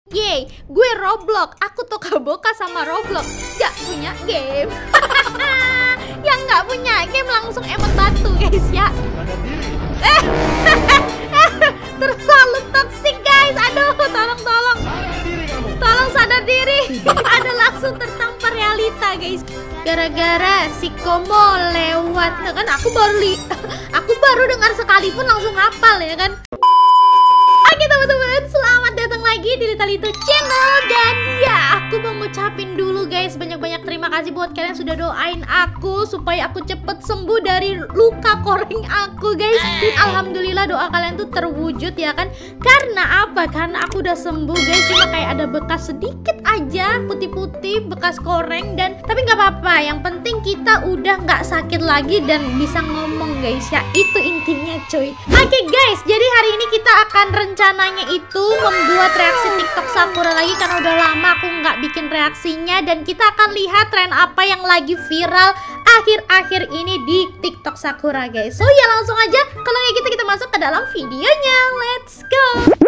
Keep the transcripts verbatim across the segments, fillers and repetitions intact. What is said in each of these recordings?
Yeay, gue Roblox. Aku Toka Boka sama Roblox. Gak punya game. Yang gak punya game langsung emot batu guys ya. Eh, terus selalu toxic guys. Aduh, tolong tolong. Tolong sadar diri. Ada langsung tertampar realita guys. Gara-gara si Komo lewat. Nah, kan aku baru li aku baru dengar sekalipun langsung hafal ya kan. Oke teman-teman, selamat datang lagi di Litalito Channel. Dan ya, aku mau ngucapin dulu guys, banyak-banyak terima kasih buat kalian sudah doain aku supaya aku cepet sembuh dari luka koreng aku guys. Dan alhamdulillah doa kalian tuh terwujud ya kan. Karena apa? Karena aku udah sembuh guys. Cuma kayak ada bekas sedikit aja, putih-putih, bekas koreng. Dan tapi nggak apa-apa, yang penting kita udah nggak sakit lagi dan bisa ngomong guys ya. Itu intinya cuy. Oke guys, jadi hari ini kita akan rencananya itu membuat reaksi TikTok Sakura lagi. Karena udah lama aku nggak bikin reaksinya. Dan kita akan lihat tren apa yang lagi viral akhir-akhir ini di TikTok Sakura guys. So ya langsung aja, kalau kayak gitu kita masuk ke dalam videonya. Let's go.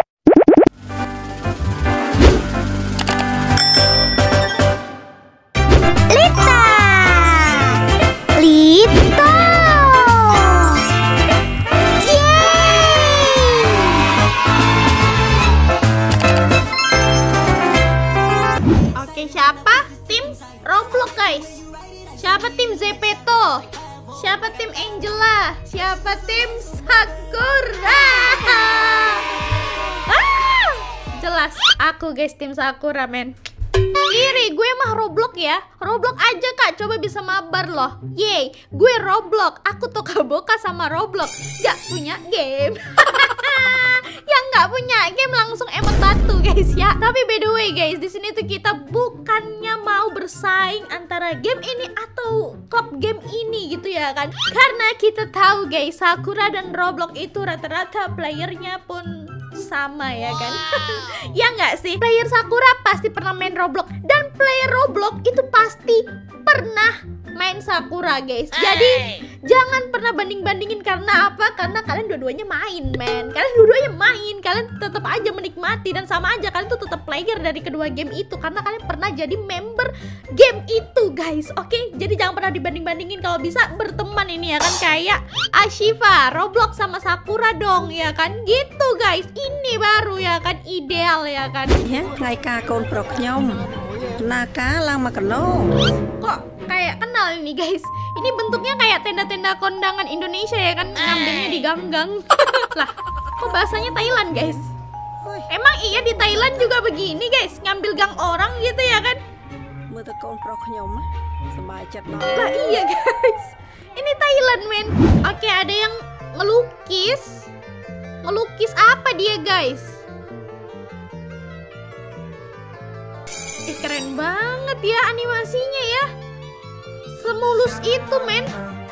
Lita Lito. Siapa tim Roblox guys? Siapa tim Zepeto? Siapa tim Angela? Siapa tim Sakura? Ah, jelas aku guys tim Sakura men. Iri, gue mah Roblox ya. Roblox aja kak, coba bisa mabar loh. Yeay, gue Roblox. Aku Toka Boka sama Roblox. Gak punya game. Yang nggak punya game langsung emot batu guys ya. Tapi by the way guys, di sini tuh kita bukannya mau bersaing antara game ini atau klub game ini gitu ya kan. Karena kita tahu guys, Sakura dan Roblox itu rata-rata playernya pun sama ya kan. Ya nggak sih? Player Sakura pasti pernah main Roblox, dan player Roblox itu pasti pernah main Sakura guys. Jadi jangan pernah banding-bandingin. Karena apa? Karena kalian dua-duanya main men. Kalian dua-duanya main. Kalian tetap aja menikmati. Dan sama aja kalian tuh tetap player dari kedua game itu. Karena kalian pernah jadi member game itu guys. Oke, jadi jangan pernah dibanding-bandingin. Kalau bisa berteman ini ya kan. Kayak Ashiva, Roblox sama Sakura dong ya kan. Gitu guys. Ini baru ya kan ideal ya kan. Ya, mereka akun pro nyom. Naka lang makeno. Kok kayak kenal ini guys. Ini bentuknya kayak tenda-tenda kondangan Indonesia ya kan. Ngambilnya di gang-gang. Lah, kok bahasanya Thailand guys? Emang iya di Thailand juga begini guys, ngambil gang orang gitu ya kan? Lah iya guys, ini Thailand men. Oke, ada yang ngelukis. Ngelukis apa dia guys? Ih, keren banget ya animasinya ya. Semulus itu men.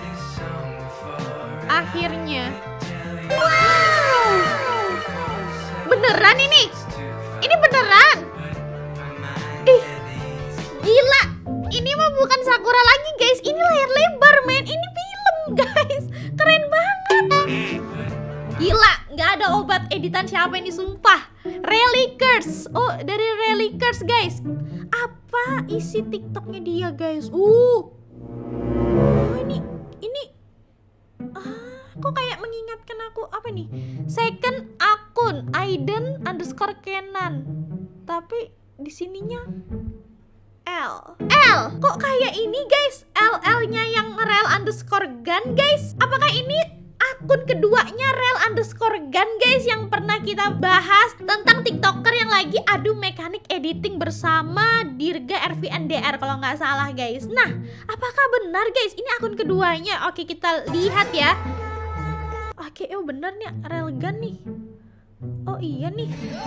Akhirnya. Wow. Beneran ini? Ini beneran? Ih, gila. Ini mah bukan Sakura lagi guys. Ini layar lebar men. Ini film guys. Keren banget. Gila, nggak ada obat editan siapa ini sumpah. Relikers. Oh, dari Relikers guys. Apa isi TikToknya dia guys? Uh. Oh, ini ini ah, kok kayak mengingatkan aku apa nih? Second akun Aiden underscore Kenan. Tapi di sininya L. L. Kok kayak ini guys? L L-nya yang rel underscore gun guys. Apakah ini akun keduanya rel underscore gun guys, yang pernah kita bahas tentang TikToker yang lagi adu mekanik editing bersama Dirga R V N D R kalau nggak salah guys. Nah, apakah benar guys ini akun keduanya? Oke, kita lihat ya. Oke, oh bener nih rel gun nih. Oh iya nih.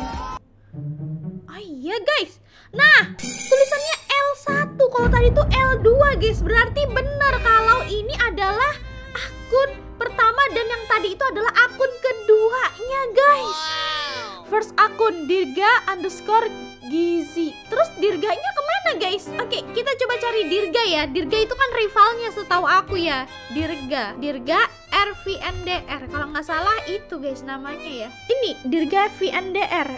Oh iya guys. Nah, tulisannya L satu. Kalau tadi tuh L dua guys. Berarti benar kalau ini adalah akun pertama dan yang tadi itu adalah akun keduanya guys. First akun Dirga underscore Gizi. Terus Dirganya kemana guys? Oke, kita coba cari Dirga ya. Dirga itu kan rivalnya setahu aku ya. Dirga, Dirga R V N D R. Kalau nggak salah itu guys namanya ya. Ini Dirga V N D R.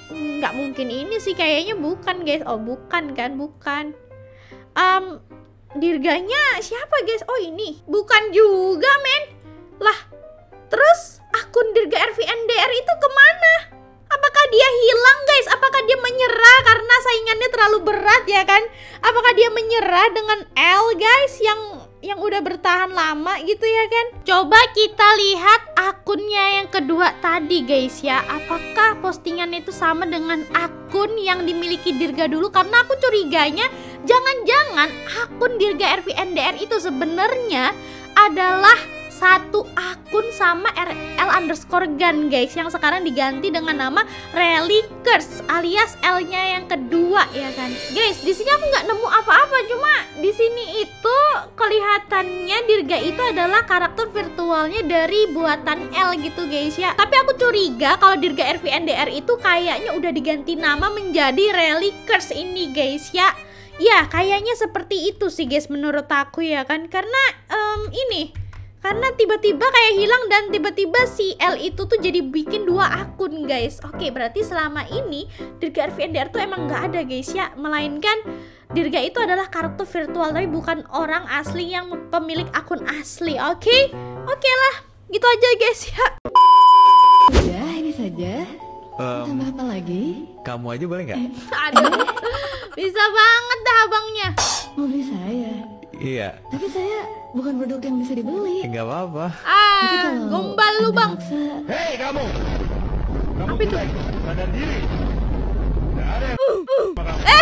nggak mungkin ini sih, kayaknya bukan guys. Oh bukan kan, bukan. Um, Dirganya siapa guys? Oh ini, bukan juga men. Lah, terus akun Dirga R V N D R itu kemana? Apakah dia hilang guys? Apakah dia menyerah karena saingannya terlalu berat ya kan? Apakah dia menyerah dengan L guys yang yang udah bertahan lama gitu ya kan? Coba kita lihat akunnya yang kedua tadi guys ya. Apakah postingannya itu sama dengan akun yang dimiliki Dirga dulu? Karena aku curiganya jangan-jangan akun Dirga R V N D R itu sebenarnya adalah satu akun sama R L underscore gun guys, yang sekarang diganti dengan nama Relikers alias L-nya yang kedua ya kan. Guys, di sini aku nggak nemu apa-apa, cuma di sini itu kelihatannya Dirga itu adalah karakter virtualnya dari buatan L gitu guys ya. Tapi aku curiga kalau Dirga R V N D R itu kayaknya udah diganti nama menjadi Relikers ini guys ya. Ya, kayaknya seperti itu sih guys menurut aku ya kan. Karena um, ini Karena tiba-tiba kayak hilang dan tiba-tiba si L itu tuh jadi bikin dua akun guys. Oke, berarti selama ini Dirga R V N D R tuh emang nggak ada guys ya. Melainkan Dirga itu adalah karakter virtual tapi bukan orang asli yang pemilik akun asli. Oke, oke lah, gitu aja guys ya. Ya, ini saja. Um, Tambah apa lagi? Kamu aja boleh nggak? Eh. Aduh, bisa banget dah abangnya. Mobil saya. Iya. Tapi saya bukan produk yang bisa dibeli. Enggak apa-apa. Ah, gombal lu bang. Maksa... Hei kamu, kamu Apa itu? sadar diri. Nggak ada yang Eh,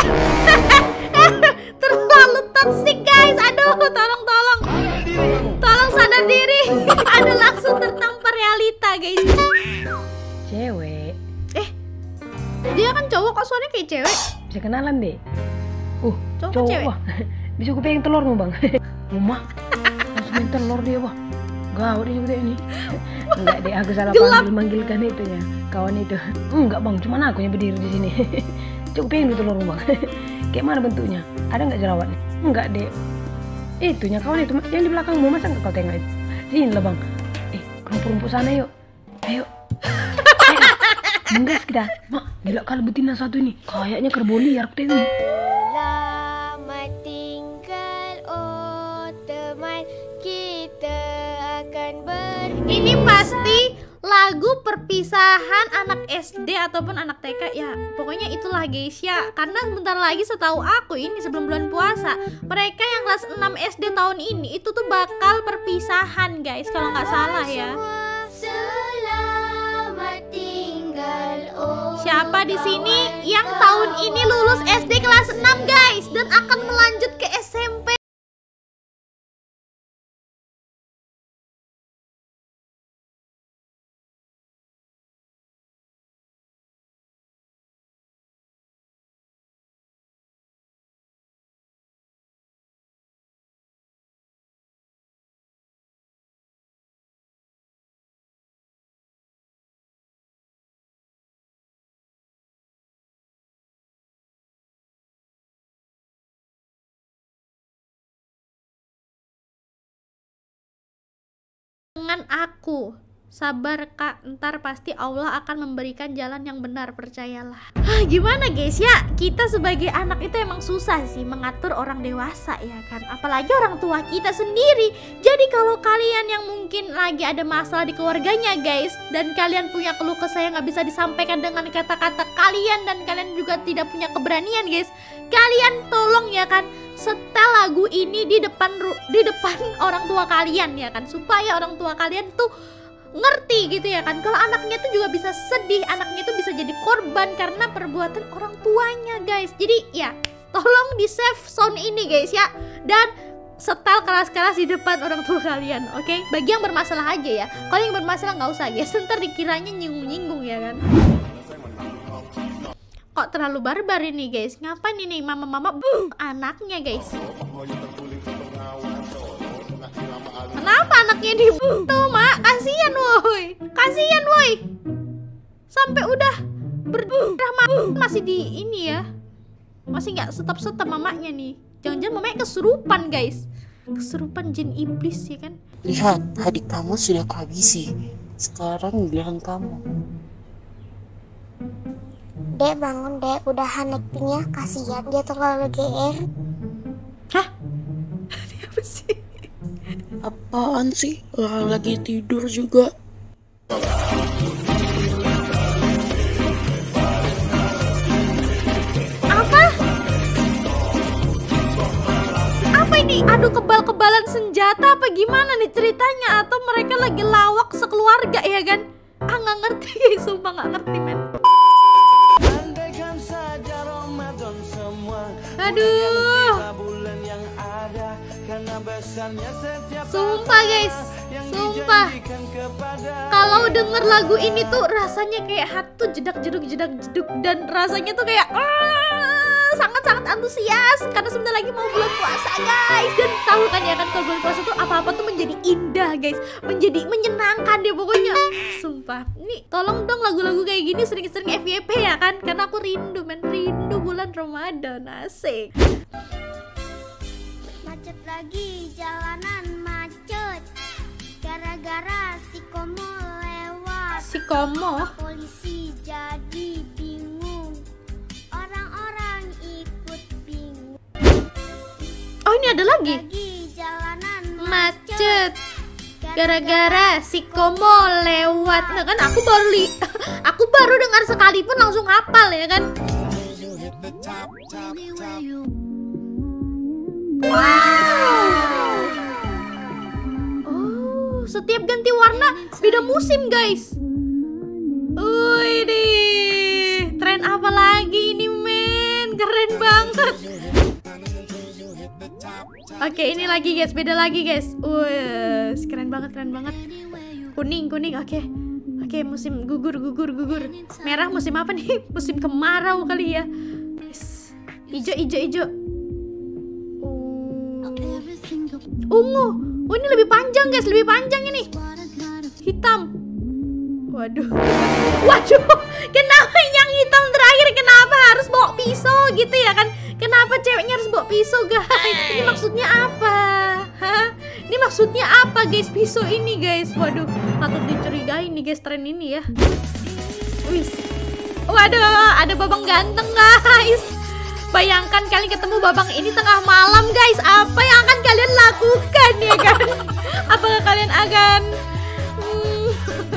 terlalu toxic guys. Aduh, tolong tolong, sadar diri kamu. tolong sadar diri. Aduh, langsung tertampar realita guys. Cewek. Eh, dia kan cowok kok suaranya kayak cewek. Bisa kenalan deh. Uh, Cowok cowok cewek? wah. Bisa gue pengen telur mau bang. Rumah langsung main telur dia wah. Gawat dia juga ini. Enggak deh, aku salah panggil manggilkan itunya kawan itu. Enggak bang, cuman aku yang berdiri di sini. Cukup pengen di telur bang. Kayak mana bentuknya? Ada nggak jerawatnya? Enggak deh. Itunya kawan itu yang di belakangmu, masa nggak kau tengok itu? Sini lah bang. Eh, rumput-rumput sana yuk. Ayo. Ayo. Menggas kita. Mak, gila kali betina satu ini. Kayaknya kerbau liar aku tengok. Selamat tinggal oh teman, kita akan ber. Ini pasti lagu perpisahan anak S D ataupun anak T K ya. Pokoknya itulah guys ya. Karena sebentar lagi setahu aku ini sebelum bulan puasa, mereka yang kelas enam S D tahun ini itu tuh bakal perpisahan guys, kalau nggak salah ya. Selamat tinggal oh. Siapa di sini yang tahun ini lulus S D kelas enam guys dan akan melanjut ke S M P? Dengan aku, sabar kak, ntar pasti Allah akan memberikan jalan yang benar, percayalah. Hah, gimana guys ya, kita sebagai anak itu emang susah sih mengatur orang dewasa ya kan, apalagi orang tua kita sendiri. Jadi kalau kalian yang mungkin lagi ada masalah di keluarganya guys, dan kalian punya keluh kesah yang gak bisa disampaikan dengan kata-kata kalian, dan kalian juga tidak punya keberanian guys, kalian tolong ya kan setel lagu ini di depan di depan orang tua kalian ya kan, supaya orang tua kalian tuh ngerti gitu ya kan, kalau anaknya tuh juga bisa sedih, anaknya tuh bisa jadi korban karena perbuatan orang tuanya guys. Jadi ya tolong di save sound ini guys ya, dan setel keras-keras di depan orang tua kalian, oke? Okay? Bagi yang bermasalah aja ya, kalau yang bermasalah nggak usah guys, ntar dikiranya nyinggung-nyinggung ya kan. Kok terlalu barbar ini guys, ngapain ini mama-mama uh, anaknya guys? Kenapa anaknya dibunuh mak? Kasian woi, kasian woi, sampai udah berdarah masih di ini ya, masih nggak setap-setap mamanya nih. Jangan-jangan mamanya kesurupan guys, kesurupan jin iblis ya kan? Lihat, adik kamu sudah kuhabisi. Sekarang giliran kamu. Dek bangun dek, udahan actingnya, kasihan dia terlalu G R. Hah? Ini apa sih? Apaan sih? Lah, lagi tidur juga. Apa? Apa ini? Aduh, kebal-kebalan senjata apa gimana nih ceritanya? Atau mereka lagi lawak sekeluarga ya kan? Ah, nggak ngerti guys, sumpah nggak ngerti men. Aduh, sumpah guys, sumpah. Kalau denger lagu ini tuh rasanya kayak hati jedak jeduk jedak jeduk, dan rasanya tuh kayak sangat-sangat antusias karena sebentar lagi mau bulan puasa guys. Dan tahu kan ya kan, kalau bulan puasa tuh apa-apa tuh menjadi indah guys, menjadi menyenangkan deh pokoknya. Sumpah, ini tolong dong lagu-lagu kayak gini sering-sering F Y P ya kan, karena aku rindu men, rindu bulan Ramadan. Asik. Macet lagi, jalanan macet. Gara-gara si Komo lewat. Si Komo? Polisi jadi bingung. Orang-orang ikut bingung. Oh, ini ada lagi. Lagi jalanan Macet. Gara-gara si Komo lewat. Nah kan aku baru li aku baru dengar sekalipun langsung hafal ya kan. Wow. Oh, setiap ganti warna beda musim guys. Wih, tren apa lagi ini men? Keren banget. Oke, ini lagi guys, beda lagi guys. Wih, keren banget, keren banget. Kuning, kuning, oke. Oke, musim gugur, gugur, gugur. Merah musim apa nih? Musim kemarau kali ya. Ijo, ijo, ijo. Ungu. Oh, ini lebih panjang guys, lebih panjang ini. Hitam. Waduh. Waduh. Kenapa yang hitam terakhir kenapa harus bawa pisau gitu ya kan? Kenapa ceweknya harus bawa pisau guys? Ini maksudnya apa? Hah? Ini maksudnya apa guys, pisau ini guys? Waduh, patut dicurigai nih guys tren ini ya. Wis. Waduh, ada babang ganteng guys. Bayangkan kalian ketemu babang ini tengah malam guys, apa yang akan kalian lakukan ya kan? Apakah kalian akan hmm.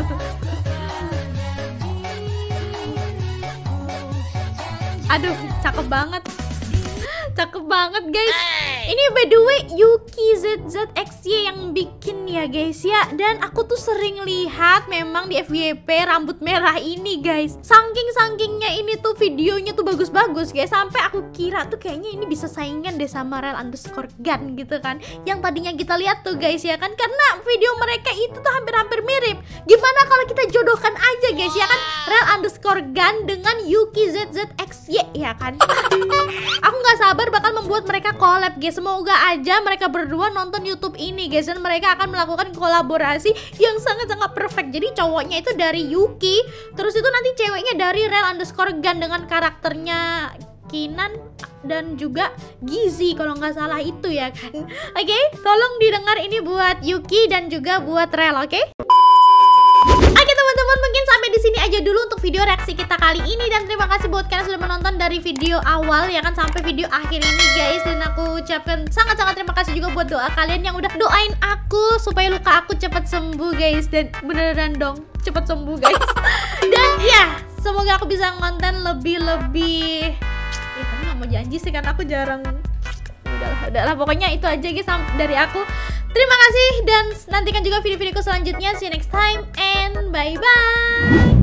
Aduh, cakep banget. Cakep banget guys. Ini by the way Yuki Z Z X Y yang bikin ya guys ya. Dan aku tuh sering lihat memang di F Y P rambut merah ini guys. Saking-sakingnya ini tuh videonya tuh bagus-bagus guys, sampai aku kira tuh kayaknya ini bisa saingan deh sama Rel underscore Gun gitu kan, yang tadinya kita lihat tuh guys ya kan. Karena video mereka itu tuh hampir-hampir mirip. Gimana kalau kita jodohkan aja guys ya kan, Rel underscore Gun dengan Yuki Z Z X Y ya kan. Aku gak sabar bakal membuat mereka collab guys. Semoga aja mereka berdua nonton YouTube ini guys, dan mereka akan melakukan kolaborasi yang sangat-sangat perfect. Jadi cowoknya itu dari Yuki, terus itu nanti ceweknya dari Rel underscore Gun dengan karakternya Kinan dan juga Gizi kalau nggak salah itu ya kan. Oke, okay? Tolong didengar ini buat Yuki dan juga buat Rel, oke? Okay? Oke teman-teman, mungkin sampai di sini aja dulu untuk video reaksi kita kali ini, dan terima kasih buat kalian sudah menonton dari video awal ya kan sampai video akhir ini guys. Dan aku ucapkan sangat-sangat terima kasih juga buat doa kalian yang udah doain aku supaya luka aku cepat sembuh guys. Dan beneran dong cepat sembuh guys. Dan ya, semoga aku bisa ngonten lebih-lebih. Ya tapi nggak mau janji sih karena aku jarang. Udahlah, udahlah pokoknya itu aja guys dari aku. Terima kasih dan nantikan juga video-videoku selanjutnya. See you next time and bye-bye.